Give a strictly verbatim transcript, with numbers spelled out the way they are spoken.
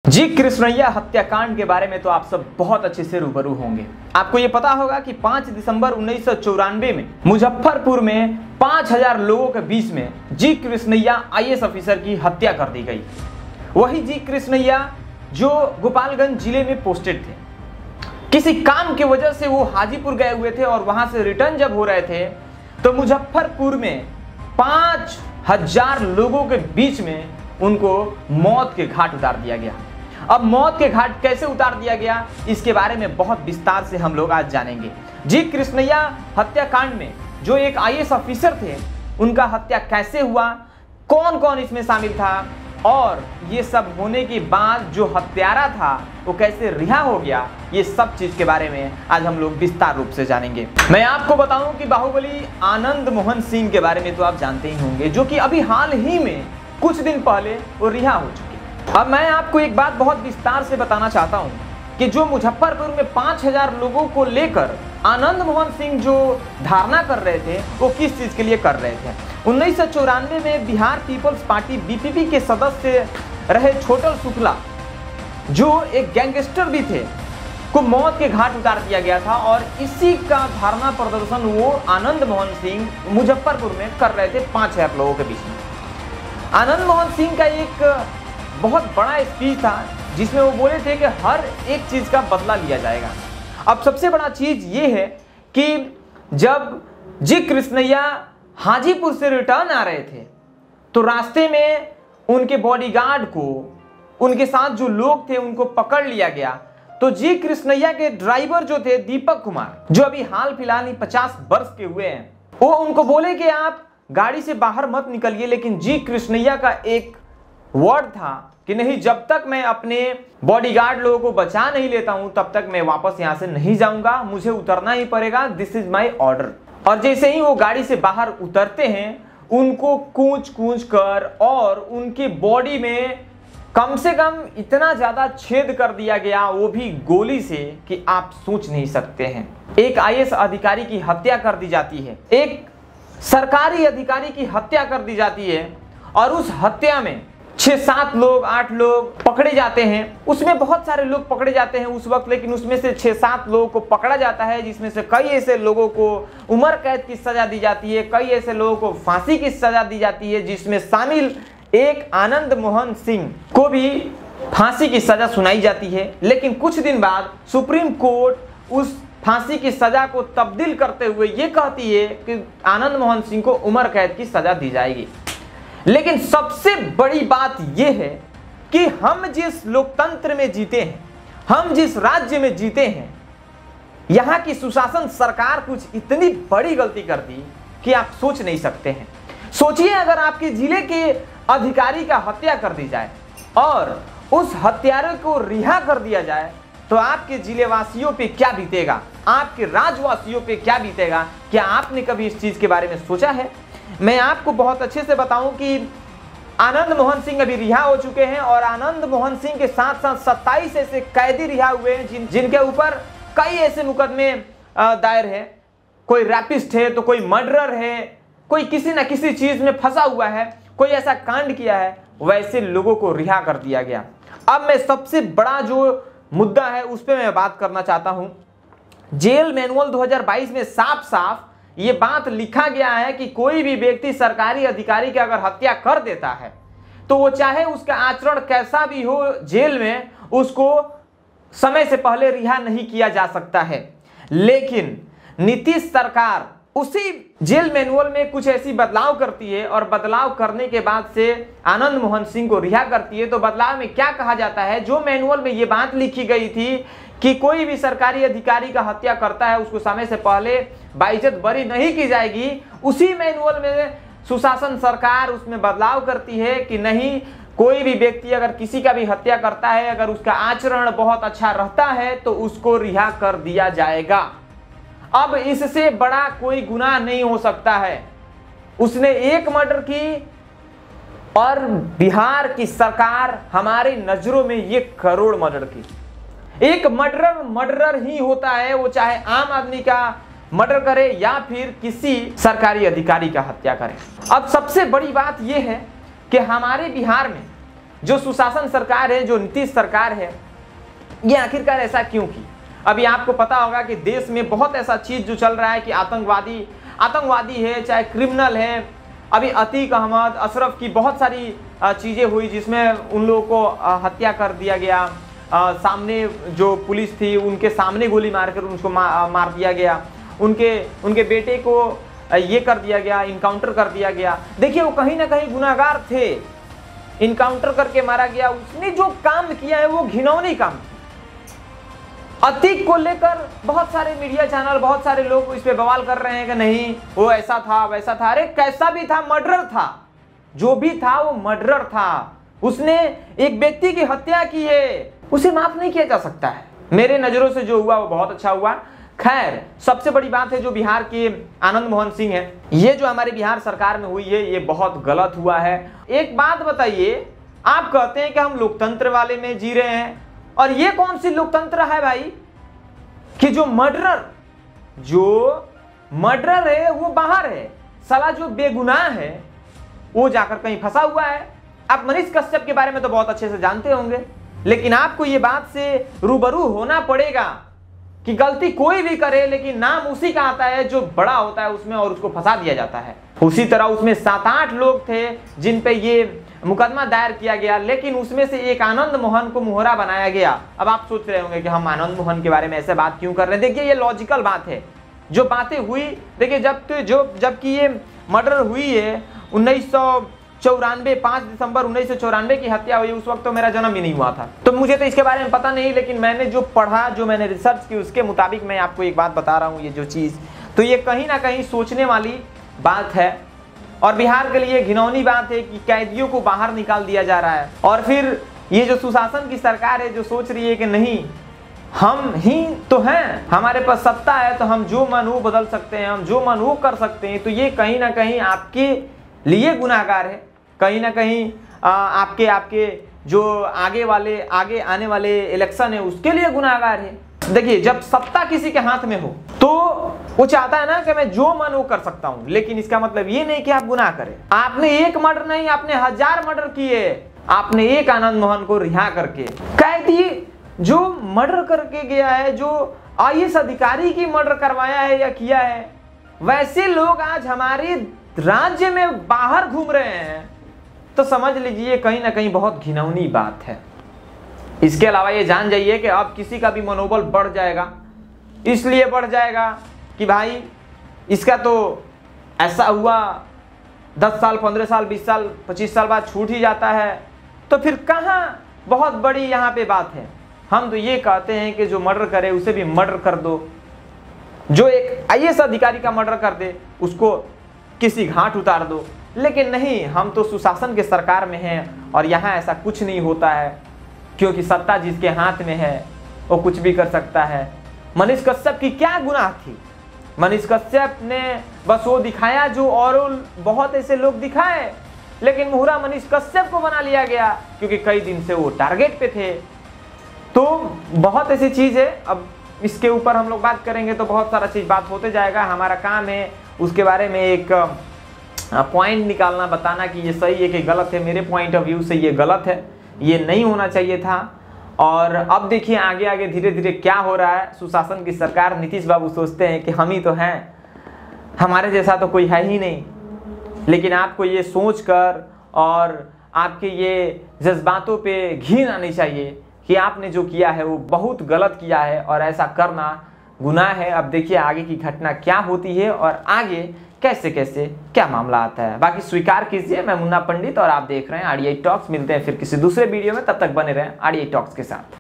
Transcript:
जी कृष्णैया हत्याकांड के बारे में तो आप सब बहुत अच्छे से रूबरू होंगे। आपको ये पता होगा कि पाँच दिसंबर उन्नीस सौ चौरानवे में मुजफ्फरपुर में पाँच हज़ार लोगों के बीच में G Krishnaiah I A S officer की हत्या कर दी गई। वही जी कृष्णैया जो गोपालगंज जिले में पोस्टेड थे, किसी काम की वजह से वो हाजीपुर गए हुए थे और वहां से रिटर्न जब हो रहे थे तो मुजफ्फरपुर में पाँच हजार लोगों के बीच में उनको मौत के घाट उतार दिया गया। अब मौत के घाट कैसे उतार दिया गया, इसके बारे में बहुत विस्तार से हम लोग आज जानेंगे। जी कृष्णैया हत्याकांड में जो एक आई ए एस ऑफिसर थे, उनका हत्या कैसे हुआ, कौन कौन इसमें शामिल था और ये सब होने के बाद जो हत्यारा था वो कैसे रिहा हो गया, ये सब चीज के बारे में आज हम लोग विस्तार रूप से जानेंगे। मैं आपको बताऊं कि बाहुबली आनंद मोहन सिंह के बारे में तो आप जानते ही होंगे, जो कि अभी हाल ही में कुछ दिन पहले वो रिहा हो चुके। अब मैं आपको एक बात बहुत विस्तार से बताना चाहता हूं कि जो मुजफ्फरपुर में पाँच हज़ार लोगों को लेकर आनंद मोहन सिंह जो धारणा कर रहे थे वो किस चीज के लिए कर रहे थे। उन्नीस सौ चौरानवे में Bihar People's Party B P P के सदस्य रहे छोटल शुक्ला, जो एक गैंगस्टर भी थे, को मौत के घाट उतार दिया गया था और इसी का धारणा प्रदर्शन वो आनंद मोहन सिंह मुजफ्फरपुर में कर रहे थे पाँच हजार लोगों के बीच में। आनंद मोहन सिंह का एक बहुत बड़ा स्पीच था जिसमें वो बोले थे कि हर एक चीज का बदला लिया जाएगा। अब सबसे बड़ा चीज ये है कि जब जी कृष्णैया हाजीपुर से रिटर्न आ रहे थे तो रास्ते में उनके बॉडीगार्ड को, उनके साथ जो लोग थे, उनको पकड़ लिया गया। तो जी कृष्णैया के ड्राइवर जो थे दीपक कुमार, जो अभी हाल फिलहाल ही पचास वर्ष के हुए हैं, वो उनको बोले कि आप गाड़ी से बाहर मत निकलिए, लेकिन जी कृष्णैया का एक वर्ड था कि नहीं, जब तक मैं अपने बॉडीगार्ड लोगों को बचा नहीं लेता हूं तब तक मैं वापस यहां से नहीं जाऊंगा, मुझे उतरना ही पड़ेगा, दिस इज माय ऑर्डर। और जैसे ही वो गाड़ी से बाहर उतरते हैं, उनको कूच कूच कर और उनकी बॉडी में कम से कम इतना ज्यादा छेद कर दिया गया, वो भी गोली से, कि आप सोच नहीं सकते हैं। एक आई ए एस अधिकारी की हत्या कर दी जाती है, एक सरकारी अधिकारी की हत्या कर दी जाती है और उस हत्या में छह सात लोग, आठ लोग पकड़े जाते हैं। उसमें बहुत सारे लोग पकड़े जाते हैं उस वक्त, लेकिन उसमें से छह सात लोगों को पकड़ा जाता है, जिसमें से कई ऐसे लोगों को उम्र कैद की सजा दी जाती है, कई ऐसे लोगों को फांसी की सजा दी जाती है, जिसमें शामिल एक आनंद मोहन सिंह को भी फांसी की सजा सुनाई जाती है। लेकिन कुछ दिन बाद सुप्रीम कोर्ट उस फांसी की सजा को तब्दील करते हुए ये कहती है कि आनंद मोहन सिंह को उम्र कैद की सजा दी जाएगी। लेकिन सबसे बड़ी बात यह है कि हम जिस लोकतंत्र में जीते हैं, हम जिस राज्य में जीते हैं, यहां की सुशासन सरकार कुछ इतनी बड़ी गलती कर दी कि आप सोच नहीं सकते हैं। सोचिए, अगर आपके जिले के अधिकारी का हत्या कर दी जाए और उस हत्यारे को रिहा कर दिया जाए तो आपके जिले वासियों पे क्या बीतेगा, आपके राज्यवासियों पे क्या बीतेगा। क्या आपने कभी इस चीज के बारे में सोचा है? मैं आपको बहुत अच्छे से बताऊं कि आनंद मोहन सिंह अभी रिहा हो चुके हैं और आनंद मोहन सिंह के साथ साथ सत्ताईस ऐसे कैदी रिहा हुए हैं जिन जिनके ऊपर कई ऐसे मुकदमे दायर है। कोई रैपिस्ट है तो कोई मर्डरर है, कोई किसी न किसी चीज में फंसा हुआ है, कोई ऐसा कांड किया है, वैसे लोगों को रिहा कर दिया गया। अब मैं सबसे बड़ा जो मुद्दा है उस पर मैं बात करना चाहता हूं। जेल मैनुअल दो हज़ार बाईस में साफ साफ ये बात लिखा गया है कि कोई भी व्यक्ति सरकारी अधिकारी की अगर हत्या कर देता है तो वो चाहे उसका आचरण कैसा भी हो, जेल में उसको समय से पहले रिहा नहीं किया जा सकता है। लेकिन नीतीश सरकार उसी जेल मैनुअल में कुछ ऐसी बदलाव करती है और बदलाव करने के बाद से आनंद मोहन सिंह को रिहा करती है। तो बदलाव में क्या कहा जाता है, जो मैनुअल में ये बात लिखी गई थी कि कोई भी सरकारी अधिकारी का हत्या करता है उसको समय से पहले बाइज्जत बरी नहीं की जाएगी, उसी मैनुअल में सुशासन सरकार उसमें बदलाव करती है कि नहीं, कोई भी व्यक्ति अगर किसी का भी हत्या करता है, अगर उसका आचरण बहुत अच्छा रहता है तो उसको रिहा कर दिया जाएगा। अब इससे बड़ा कोई गुनाह नहीं हो सकता है। उसने एक मर्डर की और बिहार की सरकार हमारी नजरों में ये करोड़ मर्डर की। एक मर्डरर मर्डरर ही होता है, वो चाहे आम आदमी का मर्डर करे या फिर किसी सरकारी अधिकारी का हत्या करे। अब सबसे बड़ी बात यह है कि हमारे बिहार में जो सुशासन सरकार है, जो नीतीश सरकार है, ये आखिरकार ऐसा क्यों की? अभी आपको पता होगा कि देश में बहुत ऐसा चीज जो चल रहा है कि आतंकवादी आतंकवादी है, चाहे क्रिमिनल है। अभी अतीक अहमद, अशरफ की बहुत सारी चीजें हुई जिसमें उन लोगों को हत्या कर दिया गया। आ, सामने जो पुलिस थी उनके सामने गोली मारकर उनको मा, मार दिया गया। उनके उनके बेटे को ये कर दिया गया, इनकाउंटर कर दिया गया। देखिए वो कहीं ना कहीं गुनाहगार थे, इनकाउंटर करके मारा गया। उसने जो काम किया है वो घिनौनी काम। अतीक को लेकर बहुत सारे मीडिया चैनल, बहुत सारे लोग इस पे बवाल कर रहे हैं कि नहीं वो ऐसा था वैसा था। अरे कैसा भी था, मर्डर था, जो भी था वो मर्डर था। उसने एक व्यक्ति की हत्या की है, उसे माफ नहीं किया जा सकता है। मेरे नजरों से जो हुआ वो बहुत अच्छा हुआ। खैर, सबसे बड़ी बात है जो बिहार के आनंद मोहन सिंह है, ये जो हमारे बिहार सरकार में हुई है ये बहुत गलत हुआ है। एक बात बताइए, आप कहते हैं कि हम लोकतंत्र वाले में जी रहे हैं, और ये कौन सी लोकतंत्र है भाई कि जो मर्डरर जो मर्डरर है वो बाहर है, साला जो बेगुनाह है वो जाकर कहीं फंसा हुआ है। आप मनीष कश्यप के बारे में तो बहुत अच्छे से जानते होंगे, लेकिन आपको ये बात से रूबरू होना पड़ेगा कि गलती कोई भी करे लेकिन नाम उसी का आता है जो बड़ा होता है उसमें, और उसको फंसा दिया जाता है। उसी तरह उसमें सात आठ लोग थे जिन पे ये मुकदमा दायर किया गया, लेकिन उसमें से एक आनंद मोहन को मोहरा बनाया गया। अब आप सोच रहे होंगे कि हम आनंद मोहन के बारे में ऐसे बात क्यों कर रहे हैं। देखिए ये लॉजिकल बात है, जो बातें हुई। देखिए जब तो जो जबकि ये मर्डर हुई है उन्नीस सौ चौरानवे पाँच दिसंबर उन्नीस सौ चौरानवे की हत्या हुई, उस वक्त तो मेरा जन्म ही नहीं हुआ था, तो मुझे तो इसके बारे में पता नहीं। लेकिन मैंने जो पढ़ा, जो मैंने रिसर्च की, उसके मुताबिक मैं आपको एक बात बता रहा हूँ। ये जो चीज़, तो ये कहीं ना कहीं सोचने वाली बात है, और बिहार के लिए घिनौनी बात है कि कैदियों को बाहर निकाल दिया जा रहा है। और फिर ये जो सुशासन की सरकार है जो सोच रही है कि नहीं हम ही तो हैं, हमारे पास सत्ता है तो हम जो मन वो बदल सकते हैं, हम जो मन वो कर सकते हैं, तो ये कहीं ना कहीं आपके लिए गुनाहगार है। कहीं ना कहीं आ, आपके आपके जो आगे वाले आगे आने वाले इलेक्शन है उसके लिए गुनाहगार है। देखिए जब सत्ता किसी के हाथ में हो तो वो चाहता है ना कि मैं जो मन वो कर सकता हूं, लेकिन इसका मतलब ये नहीं कि आप गुनाह करें। आपने एक मर्डर नहीं, आपने हजार मर्डर किए। आपने एक आनंद मोहन को रिहा करके कैदी जो मर्डर करके गया है, जो आई ए एस अधिकारी की मर्डर करवाया है या किया है, वैसे लोग आज हमारे राज्य में बाहर घूम रहे हैं, तो समझ लीजिए कहीं ना कहीं बहुत घिनौनी बात है। इसके अलावा ये जान जाइए कि अब किसी का भी मनोबल बढ़ जाएगा, इसलिए बढ़ जाएगा कि भाई इसका तो ऐसा हुआ, दस साल पंद्रह साल बीस साल पच्चीस साल बाद छूट ही जाता है, तो फिर कहाँ बहुत बड़ी यहाँ पे बात है। हम तो ये कहते हैं कि जो मर्डर करे उसे भी मर्डर कर दो, जो एक आई ए एस अधिकारी का मर्डर कर दे उसको किसी घाट उतार दो। लेकिन नहीं, हम तो सुशासन के सरकार में हैं और यहाँ ऐसा कुछ नहीं होता है, क्योंकि सत्ता जिसके हाथ में है वो कुछ भी कर सकता है। मनीष कश्यप की क्या गुनाह थी? मनीष कश्यप ने बस वो दिखाया जो और बहुत ऐसे लोग दिखाए, लेकिन मुहरा मनीष कश्यप को बना लिया गया क्योंकि कई दिन से वो टारगेट पे थे। तो बहुत ऐसी चीज़ है, अब इसके ऊपर हम लोग बात करेंगे तो बहुत सारा चीज़ बात होते जाएगा। हमारा काम है उसके बारे में एक पॉइंट निकालना, बताना कि ये सही है कि गलत है। मेरे पॉइंट ऑफ व्यू से ये गलत है, ये नहीं होना चाहिए था। और अब देखिए आगे आगे धीरे धीरे क्या हो रहा है। सुशासन की सरकार, नीतीश बाबू सोचते हैं कि हम ही तो हैं, हमारे जैसा तो कोई है ही नहीं। लेकिन आपको ये सोचकर और आपके ये जज्बातों पे घिन आनी चाहिए कि आपने जो किया है वो बहुत गलत किया है और ऐसा करना गुनाह है। अब देखिए आगे की घटना क्या होती है और आगे कैसे कैसे क्या मामला आता है। बाकी स्वीकार कीजिए, मैं मुन्ना पंडित और आप देख रहे हैं आर डी आई टॉक्स। मिलते हैं फिर किसी दूसरे वीडियो में, तब तक बने रहें आर डी आई टॉक्स के साथ।